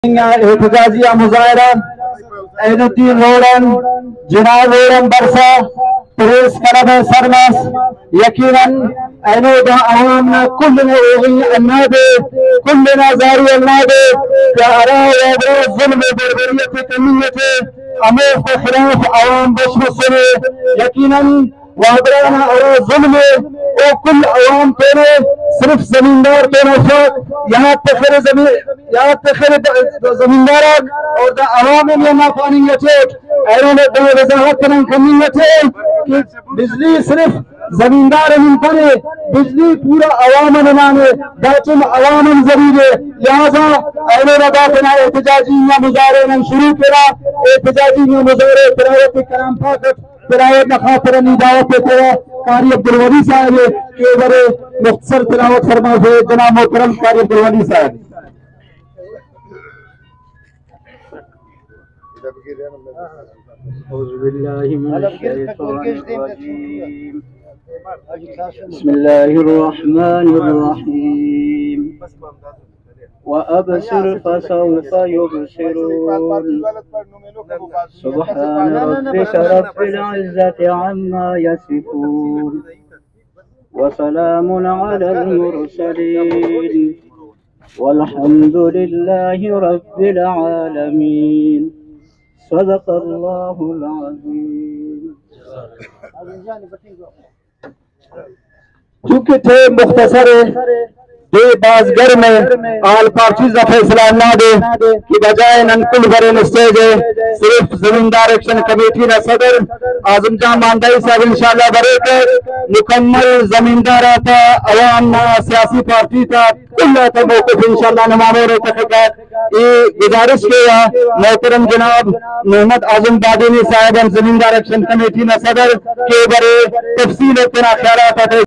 एहतजाजिया मुजाहरा एजुद्दीन रोडन जनाब रोडन बरसा प्रेस क्लब सरमस यकीनन एनोदा अवाम न कुल अन्नादे कुल नजारी अन्नादे प्यारा और जुल्म बर्बरियत कमियत अमेर के खिलाफ अवाम बशमसले यकीनन वादराना और जुल्म वो कुल अवाम तेरे सिर्फ जमींदार के नफरत यहाँ तखर जमींदार और अवाम में ना पानी वजाहत कि बिजली सिर्फ जमींदार करे बिजली पूरा अवाम नाने दाचुम अवाम जरूर लिहाजा एहतजाजी मुजाहरे शुरू करा एहतजाजी मुजाहरे तिलावत कलाम पाक तिलावत नखातर दावत कारी अब्दुल वली साहब के बड़े मुख्तसर तिलावत फरमा थे जनाब मोहतरम कारी अब्दुल वली साहब। बिस्मिल्लाहिर्रहमानिर्रहीम वअबसिर फसौफ युबसिरून सुब्हान रब्बिका रब्बिल इज्जति अम्मा यसिफून वसलामुन अलल मुरसलीन वल्हम्दुलिल्लाहि रब्बिल आलमीन सदक़ल्लाहुल अज़ीम। चूंकि थे मुख्तसर दे बाजगर में आल पार्टीज फैसला ना दे कि बजाय ननकुल बरे स्टेज सिर्फ जमींदार एक्शन कमेटी न सदर आजम जान मानदाई साहब इंशाल्लाह बरे कर मुकम्मल जमींदार था अवाम सियासी पार्टी था कुल मौक़िफ़ इंशाल्लाह नमामों ये गुजारिश किया मोहतरम जनाब मोहम्मद आजम बादनी साहब जमींदार एक्शन कमेटी न सदर के बरे तफसील ख्याल